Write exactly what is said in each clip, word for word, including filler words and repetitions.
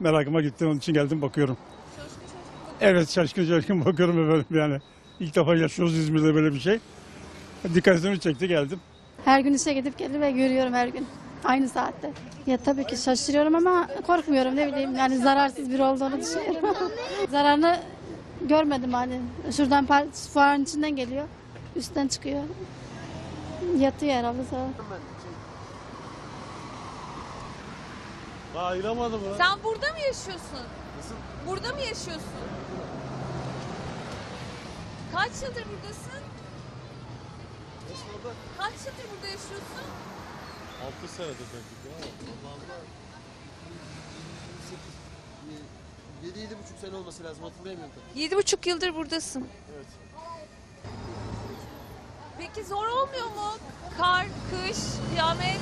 Merakıma gitti, onun için geldim, bakıyorum. Evet, şaşkın şaşkın bakıyorum böyle yani. İlk defa yaşıyoruz İzmir'de böyle bir şey. Dikkatimi çekti, geldim. Her gün işe gidip gelip ve görüyorum her gün. Aynı saatte. Ya tabii ki şaşırıyorum ama korkmuyorum, ne bileyim, yani zararsız biri olduğunu düşünüyorum. Zararını görmedim hani. Şuradan par- fuarın içinden geliyor. Üstten çıkıyor. Yatıyor herhalde sonra. Daha ayıramadım mı? Sen burada mı yaşıyorsun? Nasıl? Burada mı yaşıyorsun? Kaç yıldır buradasın? Nasıl orada? Kaç yıldır burada yaşıyorsun? altı senedir belki ya. Allah'ımda yedi yedi buçuk sene olması lazım, hatırlayamıyorum tabii. Yedi buçuk yıldır buradasın. Evet. Peki zor olmuyor mu? Kar, kış, kıyamet.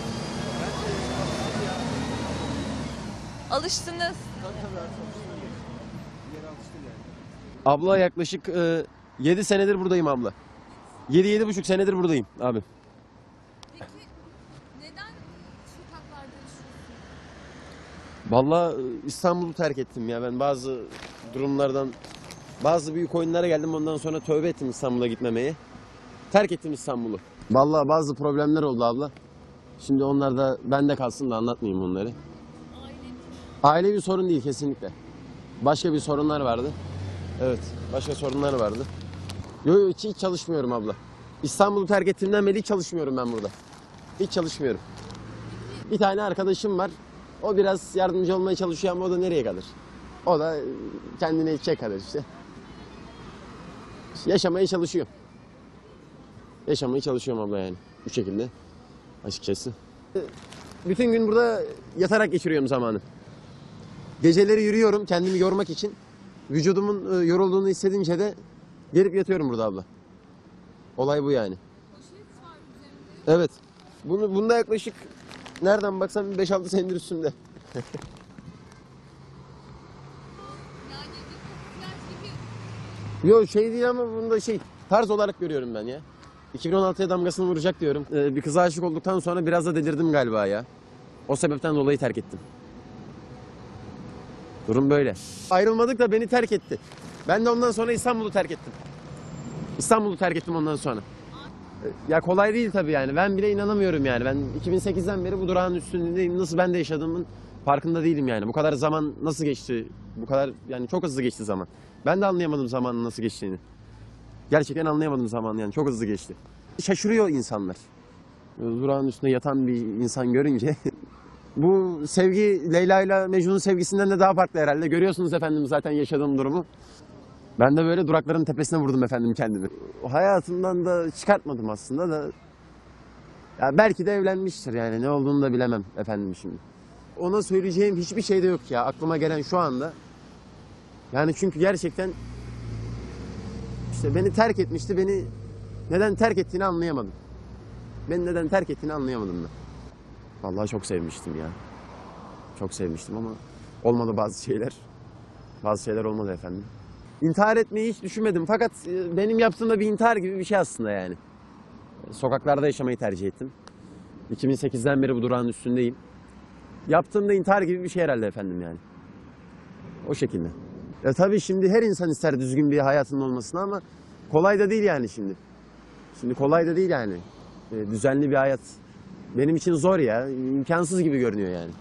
Alıştınız. Tabii tabii alıştım. Yere alıştım yani. Abla yaklaşık e, yedi senedir buradayım abla. yedi yedi buçuk senedir buradayım abi. Peki neden sokaklarda yaşıyorsun? Vallahi e, İstanbul'u terk ettim ya, ben bazı durumlardan, bazı büyük oyunlara geldim, ondan sonra tövbe ettim İstanbul'a gitmemeye. Terk ettim İstanbul'u. Vallahi bazı problemler oldu abla. Şimdi onlar da bende kalsın da anlatmayayım onları. Ailevi sorun değil kesinlikle. Başka bir sorunlar vardı. Evet, başka sorunlar vardı. Yo yo, hiç, hiç çalışmıyorum abla. İstanbul'u terk ettiğimden beri hiç çalışmıyorum ben burada. Hiç çalışmıyorum. Bir tane arkadaşım var. O biraz yardımcı olmaya çalışıyor ama o da nereye kadar? O da e, kendine yetecek kadar işte. Yaşamaya çalışıyor. Yaşamaya çalışıyorum abla yani. Bu şekilde açıkçası. Bütün gün burada yatarak geçiriyorum zamanı. Geceleri yürüyorum kendimi yormak için. Vücudumun e, yorulduğunu hissedince de gelip yatıyorum burada abla. Olay bu yani. Evet. Bunu, bunda yaklaşık nereden baksam beş altı senedir üstümde. Yok şey değil ama bunda şey tarz olarak görüyorum ben ya. iki bin on altıya damgasını vuracak diyorum. Ee, bir kıza aşık olduktan sonra biraz da delirdim galiba ya. O sebepten dolayı terk ettim. Durum böyle. Ayrılmadık da beni terk etti. Ben de ondan sonra İstanbul'u terk ettim. İstanbul'u terk ettim ondan sonra. Ya kolay değil tabii yani. Ben bile inanamıyorum yani. Ben iki bin sekizden beri bu durağın üstündeyim. Nasıl ben de yaşadığımın farkında değilim yani. Bu kadar zaman nasıl geçti? Bu kadar yani çok hızlı geçti zaman. Ben de anlayamadım zamanın nasıl geçtiğini. Gerçekten anlayamadım zaman yani. Çok hızlı geçti. Şaşırıyor insanlar. Durağın üstünde yatan bir insan görünce bu sevgi Leyla ile Mecnun'un sevgisinden de daha farklı herhalde. Görüyorsunuz efendim zaten yaşadığım durumu. Ben de böyle durakların tepesine vurdum efendim kendimi. Hayatımdan da çıkartmadım aslında da. Ya belki de evlenmiştir yani, ne olduğunu da bilemem efendim şimdi. Ona söyleyeceğim hiçbir şey de yok ya aklıma gelen şu anda. Yani çünkü gerçekten işte beni terk etmişti. Beni neden terk ettiğini anlayamadım. Beni neden terk ettiğini anlayamadım ben. Vallahi çok sevmiştim ya. Çok sevmiştim ama olmadı bazı şeyler. Bazı şeyler olmadı efendim. İntihar etmeyi hiç düşünmedim fakat benim yaptığım da bir intihar gibi bir şey aslında yani. Sokaklarda yaşamayı tercih ettim. iki bin sekizden beri bu durağın üstündeyim. Yaptığım da intihar gibi bir şey herhalde efendim yani. O şekilde. Ya tabii şimdi her insan ister düzgün bir hayatının olmasını ama kolay da değil yani şimdi. Şimdi kolay da değil yani. Düzenli bir hayat benim için zor ya. İmkansız gibi görünüyor yani.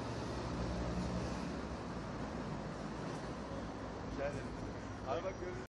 Abi bak